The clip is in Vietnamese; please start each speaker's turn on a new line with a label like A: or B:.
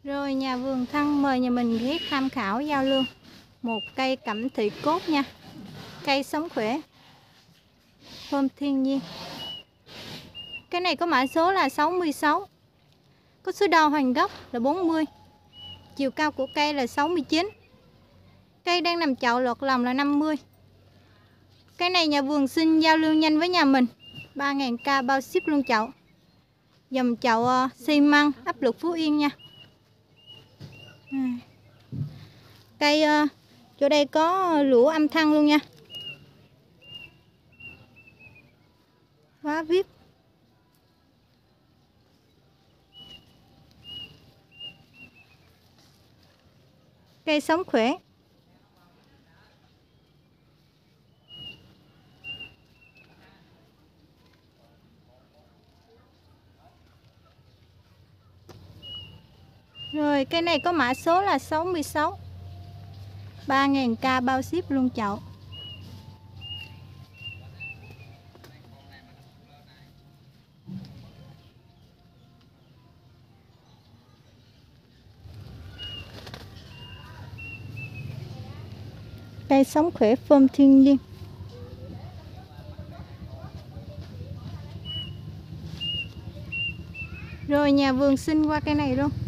A: Rồi nhà vườn Thăng mời nhà mình ghé tham khảo giao lưu một cây cẩm thị cốt nha. Cây sống khỏe, thơm thiên nhiên. Cái này có mã số là 66. Có số đo hoành gốc là 40. Chiều cao của cây là 69. Cây đang nằm chậu lọt lòng là 50. Cái này nhà vườn xin giao lưu nhanh với nhà mình. 3.000k bao ship luôn chậu. Dòng chậu xi măng áp lực Phú Yên nha. Cây chỗ đây có lũa âm thanh luôn nha. Quá vip. Cây sống khỏe. Rồi cái này có mã số là 66. 3.000k bao ship luôn chậu. Cây sống khỏe phơm thiên nhiên. Rồi nhà vườn xin qua cây này luôn.